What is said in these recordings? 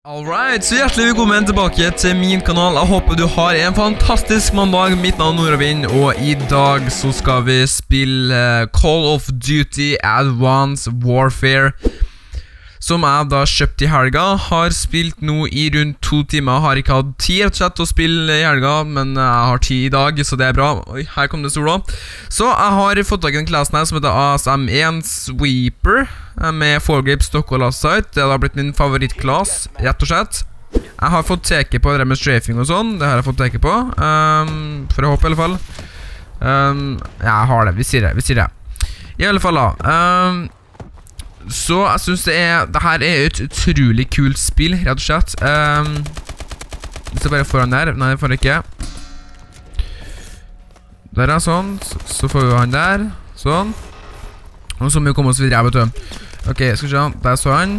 Alright, så hjertelig velkommen tilbake til min kanal. Jeg håper du har en fantastisk mandag. Mitt navn er Nordavind, og i dag så skal vi spille Call of Duty Advanced Warfare, som jeg da kjøpte i helga. Har spilt nå i rundt 2 timer. Har ikke hatt tid rett og slett å spille i helga, men jeg har tid i dag, så det er bra. Oi, her kom det sola. Så jeg har fått tak i en klassen her som heter ASM1 Sweeper, med foregrip, stokk og last sight. Det har da blitt min favorittklass, rett og slett. Jeg har fått teke på det med strafing og sånn. Det har jeg fått teke på, for å håpe i alle fall. Jeg har det, vi sier det. I alle fall da. Så jeg synes det her er et utrolig kult spill, rett og slett. Hvis jeg bare får han der. Nei, det får jeg ikke. Der er sånn. Så får vi han der. Sånn. Og så må vi komme oss videre, vet du. Ok, skal vi se. Der så han.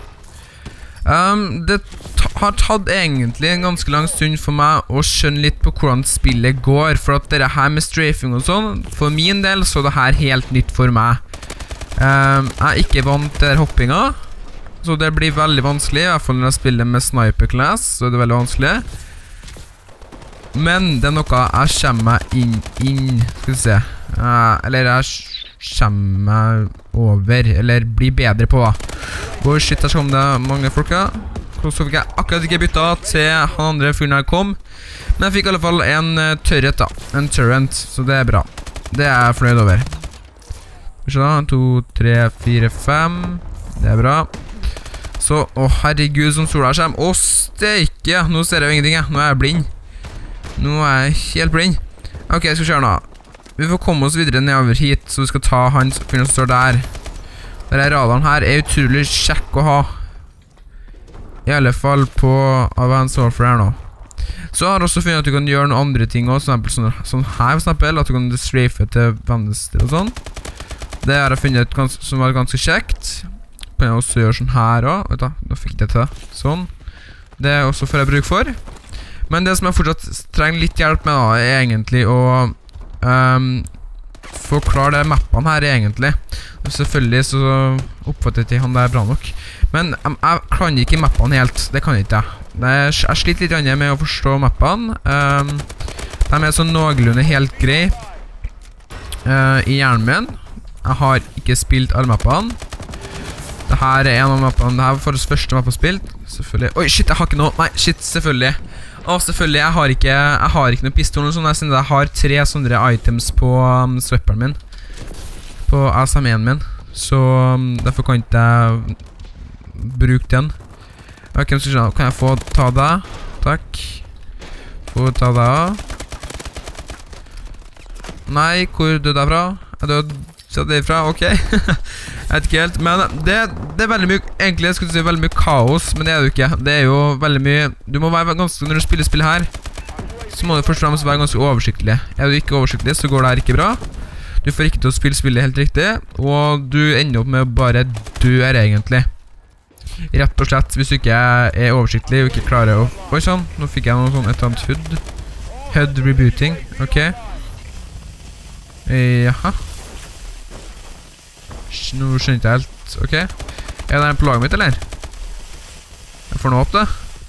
Det har tatt egentlig en ganske lang stund for meg å skjønne litt på hvordan spillet går. For at det her med strafing og sånn, for min del så er det her helt nytt for meg. Jeg er ikke vant til hoppinga, så det blir veldig vanskelig. I hvert fall når jeg spiller med sniper class, så er det veldig vanskelig. Men det er noe jeg kommer meg inn, skal vi se. Eller jeg kommer meg over, eller blir bedre på. Hvor shit, her kom det mange folk, ja. Så fikk jeg akkurat ikke bytta til han andre fyren her kom. Men jeg fikk i alle fall en turret da. En turret, så det er bra. Det er jeg fornøyd over. 1, 2, 3, 4, 5. Det er bra. Så, herregud som sola kommer. Steike, nå ser jeg jo ingenting, nå er jeg blind. Nå er jeg helt blind. Ok, skal vi se nå. Vi får komme oss videre nedover hit, så vi skal ta han som står der. Radaren her er utrolig kjekk å ha. I alle fall på Advanced Warfare her nå. Så har jeg også funnet at du kan gjøre noen andre ting også, sånn her for eksempel, at du kan strafe til venstre og sånn. Det har jeg funnet som var ganske kjekt. Kan jeg også gjøre sånn her også. Vet du, nå fikk jeg det til. Sånn. Det er også for jeg bruk for. Men det som jeg fortsatt trenger litt hjelp med da, er egentlig å forklare det mappene her egentlig. Selvfølgelig så oppfatter jeg ikke han der bra nok. Men jeg kan ikke mappene helt. Det kan jeg ikke. Jeg sliter litt med å forstå mappene. De er sånn noenlunde helt grei i hjernen min. Jeg har ikke spilt alle mappene. Dette er en av mappene. Dette var forrest første mappe spilt. Selvfølgelig. Oi, shit, jeg har ikke noe. Nei, shit, selvfølgelig. Selvfølgelig, jeg har ikke noe pistol eller sånn. Jeg har 3 sånne items på sweeperen min. På ASM1 min. Så derfor kan ikke jeg bruke den. Ok, kan jeg få ta det? Takk. Få ta det. Nei, hvor døde jeg fra? Jeg døde. Så det er fra, ok. Jeg vet ikke helt, men det er veldig mye, egentlig jeg skulle si veldig mye kaos, men det er det jo ikke. Det er jo veldig mye, du må være ganske, når du spiller spill her, så må du først og fremst være ganske oversiktlig. Er du ikke oversiktlig, så går det her ikke bra. Du får ikke til å spille spillet helt riktig, og du ender opp med å bare dør egentlig. Rett og slett, hvis du ikke er oversiktlig og ikke klarer å... Oi sånn, nå fikk jeg noe sånn et eller annet HUD. HUD rebooting, ok. Jaha. Nå skjønner jeg ikke helt, ok. Er det en på laget mitt, eller? Jeg får nå opp det.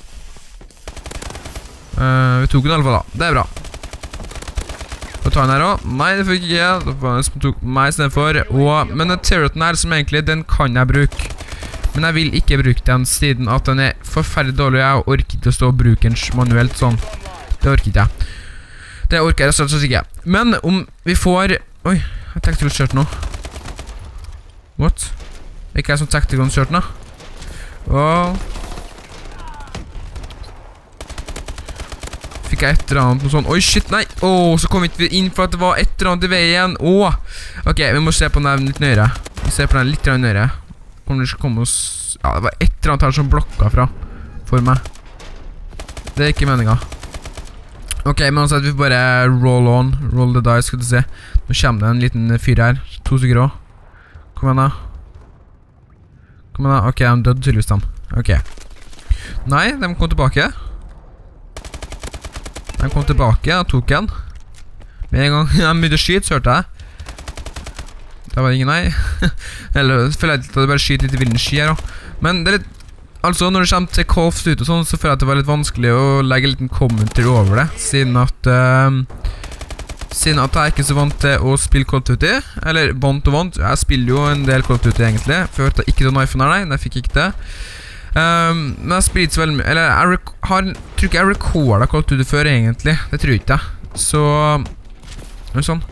Vi tok den i alle fall da, det er bra. Får ta den her også. Nei, det fikk ikke jeg. Det var en som tok meg i stedet for. Men den turreten her som egentlig, den kan jeg bruke. Men jeg vil ikke bruke den siden at den er forferdelig dårlig. Jeg orker ikke å stå og bruke den manuelt sånn. Det orker ikke jeg. Det orker jeg rett og slett ikke. Men om vi får... Oi, jeg tenkte til å kjøre nå. What? Ikke jeg som tactical kjørt nå. Fikk jeg et eller annet noe sånn. Oi shit, nei. Så kom vi inn for at det var et eller annet i veien. Ok, vi må se på den litt nøyere. Vi ser på den litt nøyere. Kommer det komme oss... Ja, det var et eller annet her som blokka fra for meg. Det er ikke meningen. Ok, men altså at vi bare roll on. Roll the dice, skal du se. Nå kommer det en liten fyr her. 2 stykker også. Kom igjen da. Kom igjen da. Ok, de døde tydeligvis dem. Ok. Nei, de kom tilbake. De kom tilbake og tok en. Med en gang de begynte å skyte, så hørte jeg. Det var ingen nei. Eller, jeg føler at det bare skyter litt i vilden sky her også. Men det er litt Altså, når det kommer til Call of Duty og sånn, så føler jeg at det var litt vanskelig å legge en liten kommentar over det, siden at jeg er ikke så vant til å spille Call of Duty, eller vant, jeg spiller jo en del Call of Duty egentlig, for jeg vet ikke den iPhone her, nei, jeg fikk ikke det. Men jeg spiller ikke så veldig mye, eller jeg tror ikke jeg rekordet Call of Duty før egentlig, det tror jeg ikke, så, sånn.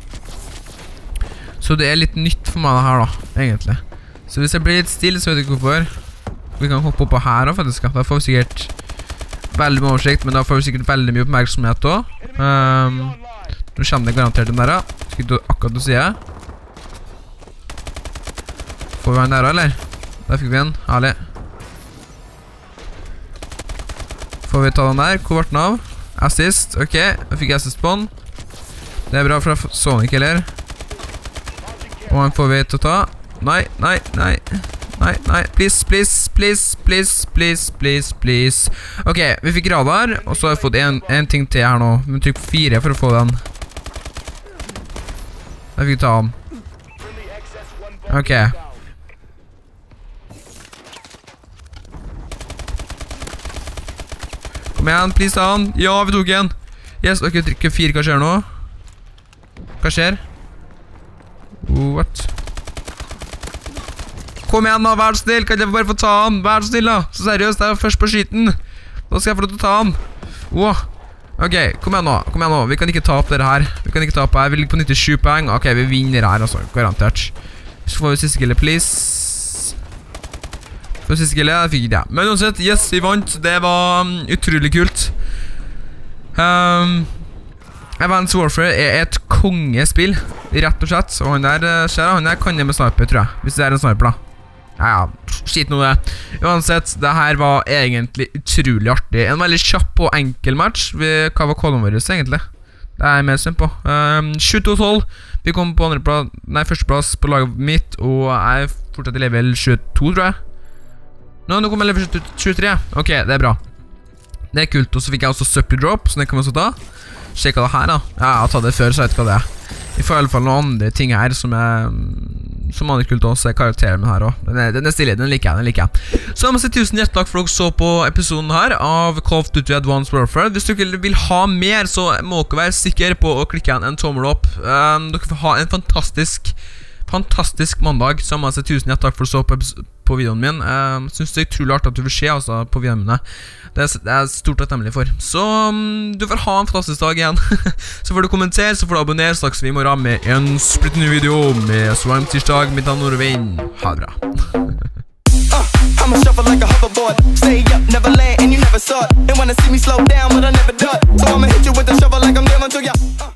Så det er litt nytt for meg det her da, egentlig. Så hvis jeg blir litt stille, så vet jeg ikke hvorfor. Vi kan hoppe opp på her da, faktisk. Da får vi sikkert veldig mye oversikt, men da får vi sikkert veldig mye oppmerksomhet også. Nå kommer det garantert den der da. Skal du akkurat å si det? Får vi den der da, eller? Der fikk vi den, herlig. Får vi ta den der, hvor ble den av? Assist, ok, jeg fikk assist på den. Det er bra, for jeg så den ikke heller. Og den får vi til å ta. Nei, please. Ok, vi fikk radar, og så har jeg fått en ting til her nå. Vi må trykke på 4 for å få den. Jeg fikk ta den. Ok. Kom igjen, please ta den. Ja, vi tok en. Yes, ok, trykke 4, hva skjer nå? Hva skjer? What? Kom igjen da, vær så snill, kan jeg bare få ta han? Vær så snill da, så seriøst, jeg er først på skyten. Da skal jeg få lov til å ta han. Ok, kom igjen nå, vi kan ikke ta opp dere her. Vi ligger på 97 poeng. Ok, vi vinner her altså, garantert. Så får vi siste skillet, please. For siste skillet, jeg fikk ikke det. Men uansett, yes, vi vant. Det var utrolig kult. Advanced Warfare er et kongespill, rett og slett. Og han der kan jeg med sniper, tror jeg. Hvis det er en sniper da. Ja, skit noe det. Uansett, det her var egentlig utrolig artig. En veldig kjapp og enkel match. Hva var kollen vår egentlig? Det er jeg mer spent på. 22-12. Vi kom på førsteplass på laget mitt, og jeg er fortsatt i level 22, tror jeg. Nå kommer jeg level 23. Ok, det er bra. Det er kult, og så fikk jeg også supply drop, så det kan vi også ta. Sjekk hva det her da. Ja, jeg har tatt det før, så jeg vet hva det er. Vi får i alle fall noen andre ting her som er kult også, er karakteren min her også. Den er stille, den liker jeg. Så jeg må si tusen hjertelig takk for at dere så på episoden her av Call of Duty Advanced Warfare. Hvis dere vil ha mer, så må dere være sikre på å klikke en tommel opp. Dere får ha en fantastisk mandag. Så jeg må si tusen hjertelig takk for at dere så på videoen min. Jeg synes det er utrolig artig at du vil se altså, på videoene mine. Det er stort takknemlig for. Så du får ha en fantastisk dag igjen. Så får du kommentere, så får du abonnere. Snakkes vi i morgen med en splitt ny video med Swime tirsdag, mitt navn Norvein. Ha det bra. I'ma shuffle like a hoverboard. Stay up, never land, and you never saw it. And wanna see me slow down, but I never do it. So I'ma hit you with the